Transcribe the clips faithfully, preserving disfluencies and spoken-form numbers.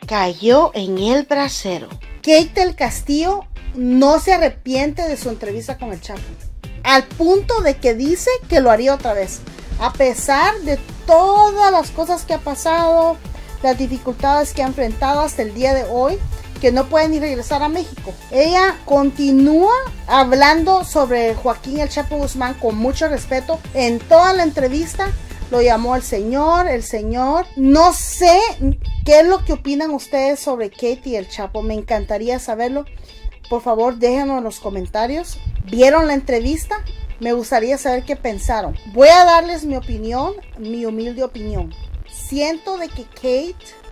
cayó en el brasero. Kate del Castillo no se arrepiente de su entrevista con el Chapo, al punto de que dice que lo haría otra vez, a pesar de todas las cosas que ha pasado, las dificultades que ha enfrentado hasta el día de hoy, que no puede ni regresar a México. Ella continúa hablando sobre Joaquín El Chapo Guzmán con mucho respeto. En toda la entrevista lo llamó el señor, el señor. No sé qué es lo que opinan ustedes sobre Kate y el Chapo. Me encantaría saberlo. Por favor, déjenlo en los comentarios. ¿Vieron la entrevista? Me gustaría saber qué pensaron. Voy a darles mi opinión, mi humilde opinión. Siento de que Kate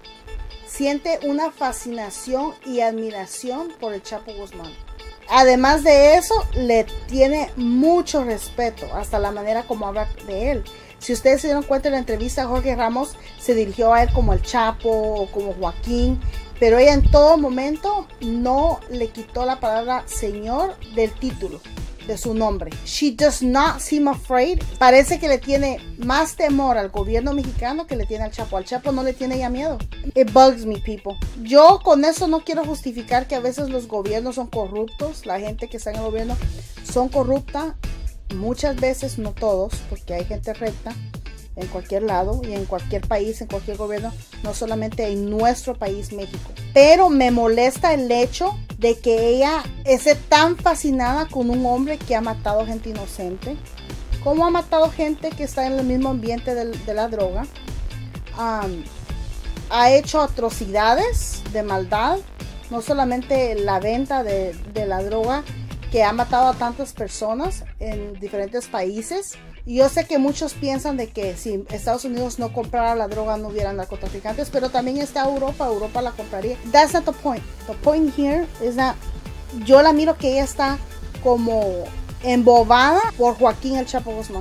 siente una fascinación y admiración por el Chapo Guzmán. Además de eso, le tiene mucho respeto, hasta la manera como habla de él. Si ustedes se dieron cuenta en la entrevista, Jorge Ramos se dirigió a él como el Chapo o como Joaquín, pero ella en todo momento no le quitó la palabra señor del título, de su nombre. She does not seem afraid. Parece que le tiene más temor al gobierno mexicano que le tiene al Chapo. Al Chapo no le tiene ya miedo. It bugs me, people. Yo con eso no quiero justificar que a veces los gobiernos son corruptos. La gente que está en el gobierno son corrupta. Muchas veces, no todos, porque hay gente recta en cualquier lado y en cualquier país, en cualquier gobierno, no solamente en nuestro país, México. Pero me molesta el hecho de que ella esté tan fascinada con un hombre que ha matado gente inocente, como ha matado gente que está en el mismo ambiente de, de la droga, um, ha hecho atrocidades de maldad, no solamente la venta de, de la droga, que ha matado a tantas personas en diferentes países. Y yo sé que muchos piensan de que si Estados Unidos no comprara la droga no hubiera narcotraficantes, pero también está Europa, Europa la compraría. That's not the point. The point here is that yo la miro que ella está como embobada por Joaquín El Chapo Guzmán.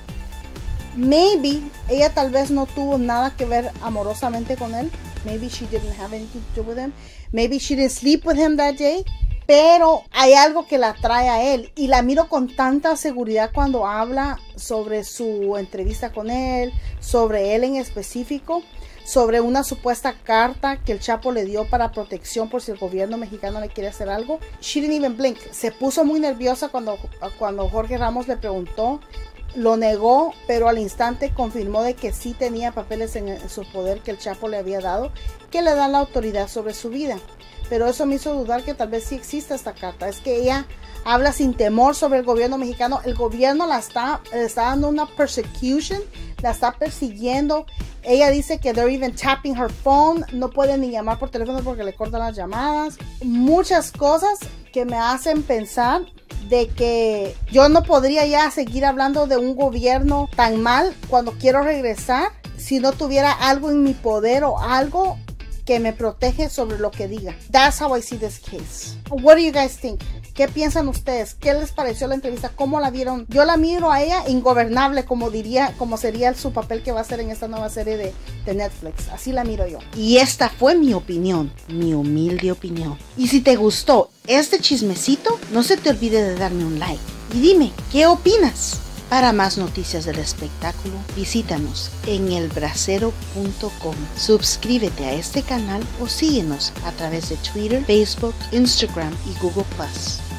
Maybe ella tal vez no tuvo nada que ver amorosamente con él. Maybe she didn't have anything to do with him. Maybe she didn't sleep with him that day. Pero hay algo que la atrae a él y la miro con tanta seguridad cuando habla sobre su entrevista con él, sobre él en específico, sobre una supuesta carta que el Chapo le dio para protección por si el gobierno mexicano le quiere hacer algo. She didn't even blink. Se puso muy nerviosa cuando, cuando Jorge Ramos le preguntó. Lo negó, pero al instante confirmó de que sí tenía papeles en, en su poder que el Chapo le había dado, que le dan la autoridad sobre su vida. Pero eso me hizo dudar que tal vez sí exista esta carta. Es que ella habla sin temor sobre el gobierno mexicano. El gobierno la está, le está dando una persecution, la está persiguiendo. Ella dice que they're even tapping her phone. No puede ni llamar por teléfono porque le cortan las llamadas. Muchas cosas que me hacen pensar de que yo no podría ya seguir hablando de un gobierno tan mal cuando quiero regresar si no tuviera algo en mi poder o algo que me protege sobre lo que diga. That's how I see this case. What do you guys think? ¿Qué piensan ustedes? ¿Qué les pareció la entrevista? ¿Cómo la vieron? Yo la miro a ella ingobernable, como diría, como sería su papel que va a hacer en esta nueva serie de, de Netflix. Así la miro yo. Y esta fue mi opinión, mi humilde opinión. Y si te gustó este chismecito, no se te olvide de darme un like. Y dime, ¿qué opinas? Para más noticias del espectáculo, visítanos en el brasero punto com. Suscríbete a este canal o síguenos a través de Twitter, Facebook, Instagram y Google plus.